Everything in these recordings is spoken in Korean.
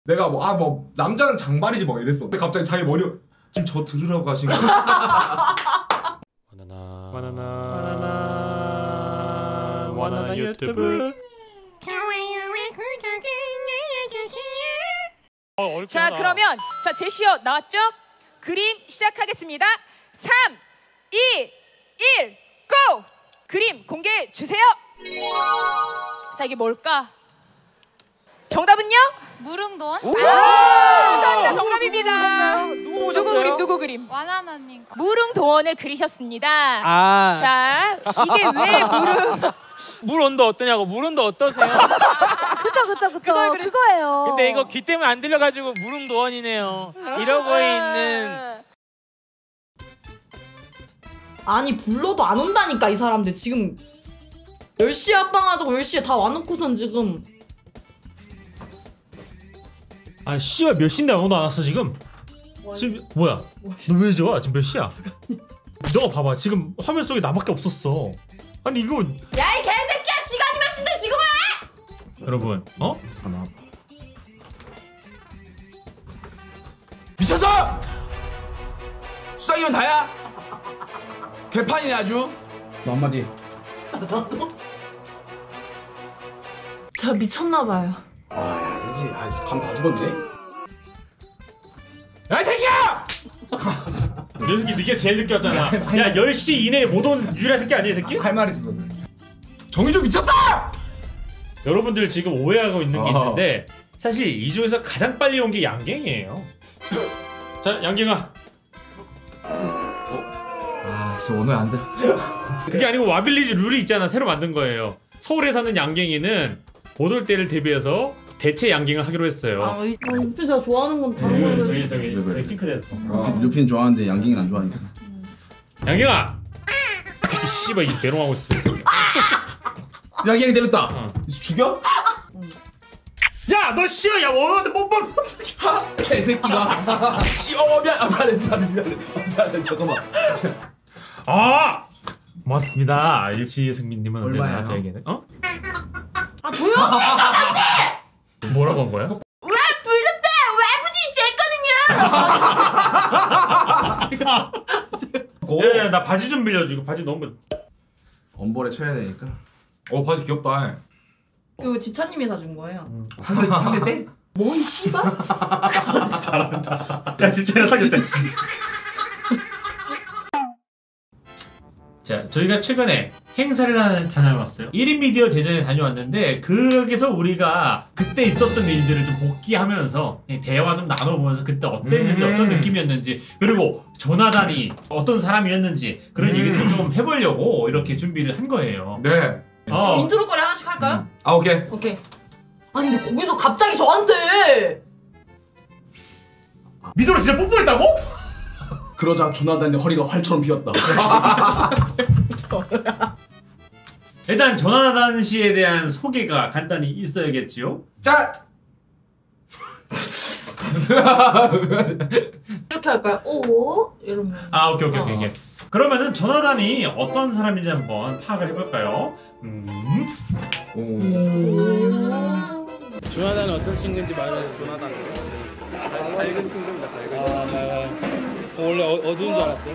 내가 뭐 남자는 장발이지 막 이랬어. 근데 갑자기 자기 머리 지금 저 들으라고 하신 거. 바나나 유튜브. 자, 그러면 자 제시어 나왔죠? 그림 시작하겠습니다. 3, 2, 1, 고! 그림 공개해 주세요. 자, 이게 뭘까? 정답은요? 무릉도원? 축하합니다. 정답입니다. 누구 그림? 누구 그림? 와나나님. 무릉도원을 그리셨습니다. 아, 자, 이게 왜 무릉? 물 온도 어떠냐고. 물 온도 어떠세요? 그쵸 그거예요. 근데 이거 귀 때문에 안 들려가지고 무릉도원이네요. 이러고 있는. 아니 불러도 안 온다니까 이 사람들. 지금 10시에 합방하자고 10시에 다 와놓고선 지금. 아 씨발 몇 시인데 아무도 안 왔어 지금? 지금 뭐야? 너 왜 저거? 지금 몇 시야? 너 봐봐 지금 화면 속에 나밖에 없었어. 아니 이거 야 이 개새끼야, 시간이 몇 시인데 지금 왜? 여러분 전화. 미쳤어! 수상이면 다야? 개판이네 아주. 너 한마디. 저 미쳤나봐요. 아니지. 감 다 죽었네. 야 이 새끼야! 이 새끼 네가 제일 늦게 왔잖아. 야 10시 이내에 못 온 유일한 새끼 아니야 이 새끼? 할 말 있어. 정의 좀 미쳤어! 여러분들 지금 오해하고 있는 게 있는데 사실 이 중에서 가장 빨리 온 게 양갱이에요. 자 양갱아. 진짜 오늘 안 돼. 그게 아니고 와빌리지 룰이 있잖아. 새로 만든 거예요. 서울에 사는 양갱이는 못 올 때를 대비해서 대체 양갱을 하기로 했어요. 아, 루피 제가 좋아하는 건 다른 걸로. 저기 싱크대. 루피는 좋아하는데 양갱이는 안 좋아하니까. 양갱아. 이 새끼 씨발 이 메롱하고 있어. 양갱이 때렸다. 죽여? 야 너 씨발 야 원한테 뽀뽀. 개새끼가. 미안해. 잠깐만. 아 고맙습니다. 역시 승민님은 언제나 얼마예요? 저에게는 아 조용히 해! 뭐라고 한 거야? 왜 불렀대? 왜 부지 제 거든요? 야야 나 바지 좀 빌려줘. 이거 바지 너무 엄벌에 쳐야 되니까. 바지 귀엽다. 이거 지찬님이 사준 거예요. 상대 때? 뭔 씨발? 잘한다. 야 진짜 얘랑 사귀었다. 자, 저희가 최근에 행사를 다녀왔어요. 1인 미디어 대전에 다녀왔는데 거기서 우리가 그때 있었던 일들을 좀 복귀하면서 대화 좀 나눠보면서 그때 어땠는지 어떤 느낌이었는지 그리고 조나단이 어떤 사람이었는지 그런 얘기들을 좀 해보려고 이렇게 준비를 한 거예요. 네. 인트로 거리 하나씩 할까요? 오케이. 오케이. 아니 근데 거기서 갑자기 저한테 미도로 진짜 뽀뽀했다고? 그러자 조나단의 허리가 활처럼 휘었다. 일단 조나단 씨에 대한 소개가 간단히 있어야겠지요? 자! 이렇게 할까요? 오 이러면. 아 오케이. 그러면은 조나단이 어떤 사람인지 한번 파악을 해볼까요? 조나단은 어떤 친구인지 말해줘. 조나단. 밝은 친구입니다. 밝은. 원래 어두운 줄 알았어요?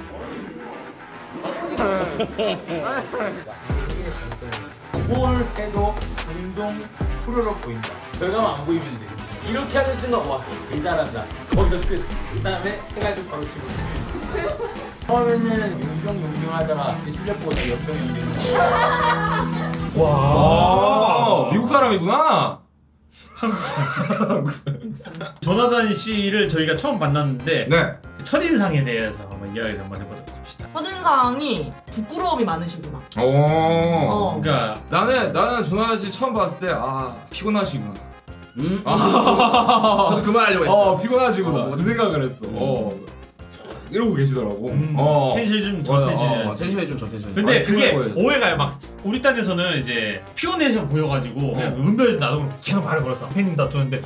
뭘 해도 운동 푸르륵 보인다. 결과만 안 보이면 돼. 이렇게 하는 순간 와, 이 잘한다. 거기서 끝. 그 다음에 해가지고 바로 치고. 처음에는 용병 하다가 실력 보고 역병. 와, 미국 사람이구나. 조나단 씨를 저희가 처음 만났는데 네. 첫인상에 대해서 한번 이야기를 한번 해보도록 합시다. 첫인상이 부끄러움이 많으시구나. 그러니까 나는 조나단 씨 처음 봤을 때 피곤하시구나. 저도 그 말 하려고 했어요. 피곤하시구나. 그 생각을 했어. 이러고 계시더라고. 텐션이 좀 저텐션이야. 텐션이 좀 저텐션. 근데 그게 보여야지. 오해가요. 막 우리 딴에서는 이제 피곤해서 보여가지고 그냥 은별이 나도 계속 말을 걸었어. 팬님 다투는데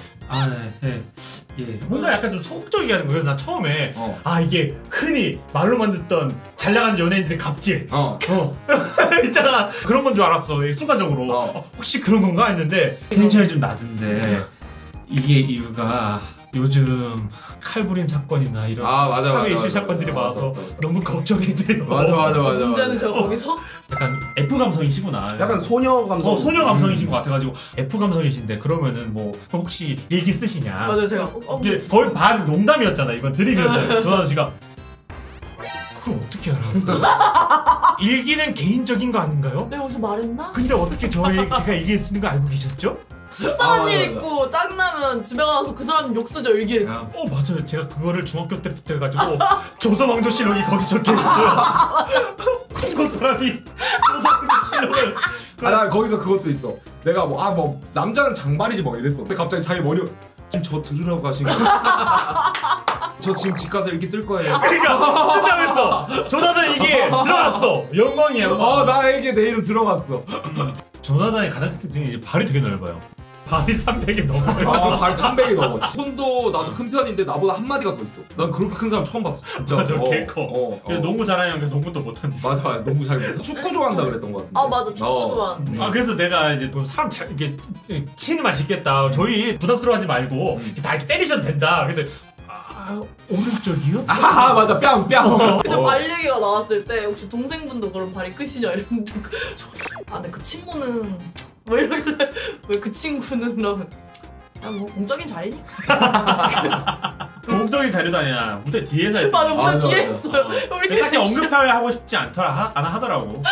뭔가 약간 좀 소극적이게 하는 거예요. 그래서 나 처음에 이게 흔히 말로만 듣던 잘 나가는 연예인들의 갑질 있잖아. 그런 건 줄 알았어. 순간적으로 혹시 그런 건가 했는데 텐션이 좀 낮은데 이게 이유가 요즘 칼부림 사건이나 이런 사회 이슈 사건들이 많아서 너무 걱정이 돼요. 맞아. 문제는 제가 거기서 약간 F 감성이시구나. 약간 소녀 감성. 소녀 감성이신 것 같아가지고 F 감성이신데 그러면은 뭐 혹시 일기 쓰시냐? 맞아요 제가 이게 거의 반 농담이었잖아. 이건 드립이었잖아요. 조나단 씨가 그걸 어떻게 알았어요? 일기는 개인적인 거 아닌가요? 내가 여기서 말했나? 근데 어떻게 제가 일기 쓰는 거 알고 계셨죠? 속상한 일 있고 짜증나면 집에 가서 그 사람 욕 쓰죠 일기에. 맞아요. 제가 그거를 중학교 때부터 해가지고 조선왕조실록이 거기 적혀있어요. 콩고 사람이 조선왕조실록을 나 거기서 그것도 있어. 내가 뭐 남자는 장발이지 막 이랬어. 근데 갑자기 자기 머리 지금 저 들으라고 하신 거. 저 지금 집 가서 이렇게 쓸 거예요. 그러니까 쓴다고 했어. 조나단 이게 들어갔어. 영광이야. 나 이게 내 이름 들어갔어. 조나단의 가장 큰 특징이 이제 발이 되게 넓어요. 발이 300이 넘어요. 발 300이 넘어. 손도 나도 큰 편인데 나보다 한 마디가 더 있어. 난 그렇게 큰 사람 처음 봤어. 진짜. 맞아, 개 커. 그래서 농구 잘하는 게 농구도 못한대. 맞아, 너무 잘 못해. 축구 좋아한다 그랬던 것 같은데. 맞아 축구 좋아하는데. 그래서 내가 이제 좀 사람 잘 이렇게 치는 맛있겠다. 저희 부담스러워하지 말고 다 이렇게 때리셔도 된다. 근데 오른쪽이요? 맞아, 뺨. 근데 발 얘기가 나왔을 때 혹시 동생분도 그런 발이 크시냐 이랬는데 근데 그 친구는 뭐 이러길래 왜 그 친구는 그러면 뭐 공적인 자리니까. 공적인 자료도 아니야. 무대 뒤에서 했대. 맞아 무대 뒤에 했어요. 딱히 언급하고 싶지 않더라 하더라고.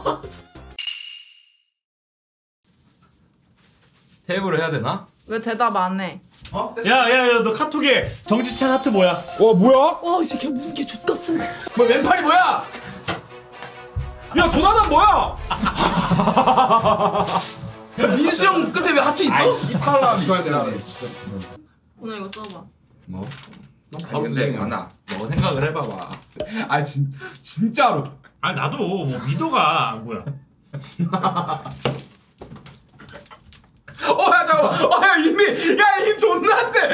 테이블을 해야 되나? 왜 대답 안 해? 야야야 너 카톡에 정지찬 하트 뭐야? 뭐야? 이제 걔 무슨 걔 족같은. 뭐 왼팔이 뭐야? 야 조나단 뭐야? 야 민수 형 끝에 왜 하트 있어? 이팔라 있어야 되는데. 오늘 이거 써봐. 뭐? 근데 하나 너 생각을 해봐봐. 진짜로. 나도 뭐 미도가 뭐야? 야 잠깐만. 야 힘 존나 세.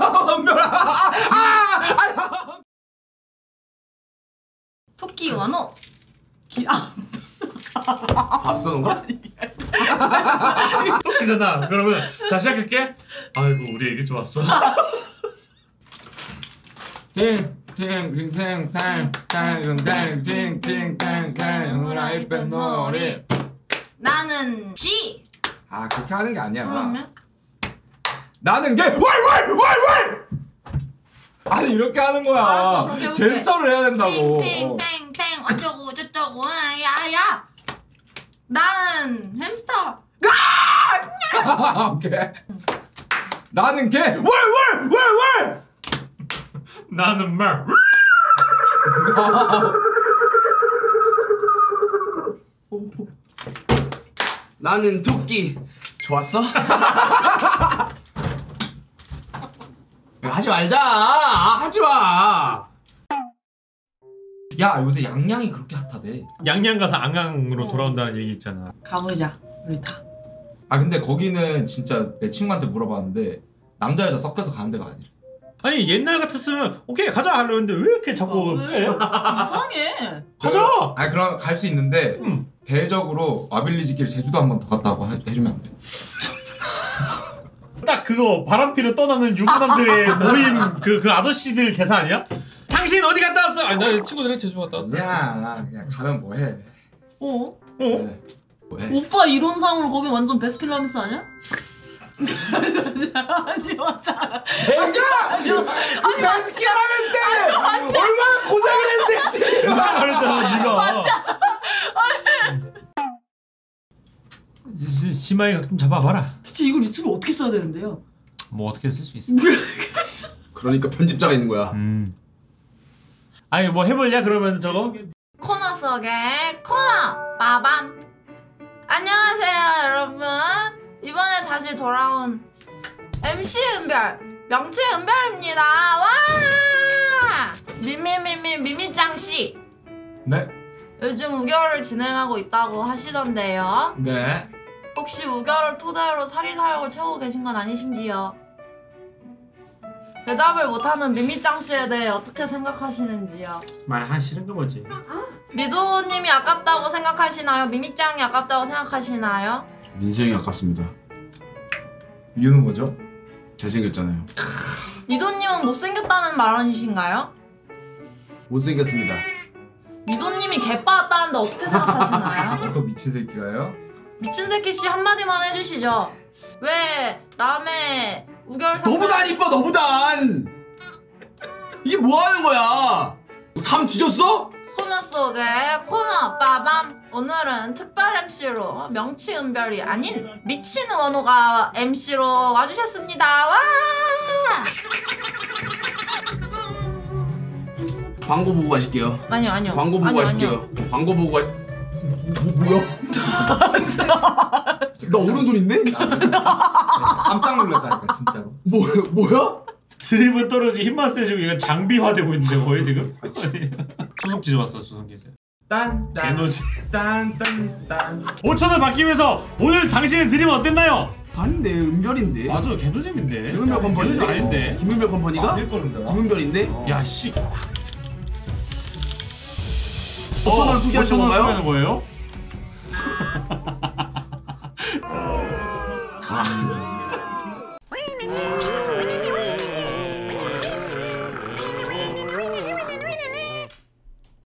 토끼 완호. 봤어 너가? 똑이잖아. 그러면 자 시작할게. 아이고 우리 얘기 좋았어. 후라이팬 놀이. 나는 G. 그렇게 하는 게 아니야. 그러면? 나는 게 왈! 아니 이렇게 하는 거야. 알았어, 그렇게 해볼게. 제스처를 해야 된다고. 땡땡땡땡 어쩌고 저쩌고 야야. 나는 햄스터. 오케이. 나는 개 왈! 나는 말. 나는 토끼. 좋았어? 하지 말자. 하지 마. 야 요새 양양이 그렇게 핫하대. 양양 가서 앙앙으로 돌아온다는 얘기 있잖아. 가보자 우리 다. 근데 거기는 진짜 내 친구한테 물어봤는데 남자 여자 섞여서 가는 데가 아니래. 아니 옛날 같았으면 오케이 가자 하려는데 왜 이렇게 자꾸 빼? 이상해. 가자. 그럼 갈 수 있는데 대적으로 아빌리지길 제주도 한 번 더 갔다 하고 해주면 안 돼? 딱 그거 바람피로 떠나는 유부남들의 모임 그 아저씨들 대사 아니야? 당신 어디 갔다 왔어? 나 친구들이랑 제주 갔다 왔어. 그냥 가면 뭐해? 네. 오빠 이론상으로 거기 완전 베스킨라빈스 아니야? 아니 맞잖아. 아니 맞지? 얼마나 고생을 했는데 말했잖아 니가. 심하게 좀 잡아봐라. 대체 이걸 유튜브에 어떻게 써야 되는데요? 뭐 어떻게 쓸 수 있어? 그러니까 편집자가 있는 거야. 아니 뭐 해볼냐 그러면 저거? 코너 속의 코너 빠밤. 안녕하세요 여러분. 이번에 다시 돌아온 MC 은별 명치 은별입니다. 와 미미짱씨 네? 요즘 우결을 진행하고 있다고 하시던데요. 네. 혹시 우결을 토대로 사리사욕을 채우고 계신 건 아니신지요? 대답을 못하는 미미짱씨에 대해 어떻게 생각하시는지요? 말하기 싫은 거 뭐지? 미도님이 아깝다고 생각하시나요? 미미짱이 아깝다고 생각하시나요? 민수 형이 아깝습니다. 이유는 뭐죠? 잘생겼잖아요. 미도님은 못생겼다는 말 아니신가요? 못생겼습니다. 미도님이 개빠았다는데 어떻게 생각하시나요? 또 미친 새끼가요? 미친 새끼 씨 한마디만 해주시죠. 왜 남의 우결 너보다 안 이뻐 너보단. 이게 뭐 하는 거야? 감 뒤졌어? 코너 속의 코너 빠밤. 오늘은 특별 MC로 명치은별이 아닌 미친 원호가 MC로 와주셨습니다. 와! 광고 보고 가실게요. 아니요. 광고 보고 가실게요. 광고 보고 가. 뭐야? 나 오른손인데? 깜짝 놀랐다니까 진짜로. 뭐야? 드립은 떨어지고 힘만 세지고 이거 장비화되고 있는데 뭐예요 지금? 초성지 왔어 초성지. 개노지. 딴딴딴. 5,000원 바뀌면서 오늘 당신의 드립은 어땠나요? 아닌데 은별인데. 맞아 개노잼인데. 김은별 컴퍼니인데? 개노잼 아닌데. 김은별 컴퍼니가? 아닐 거는데. 김은별인데? 야 씨. 5,000원 투기하신 건가요? 하는 거예요?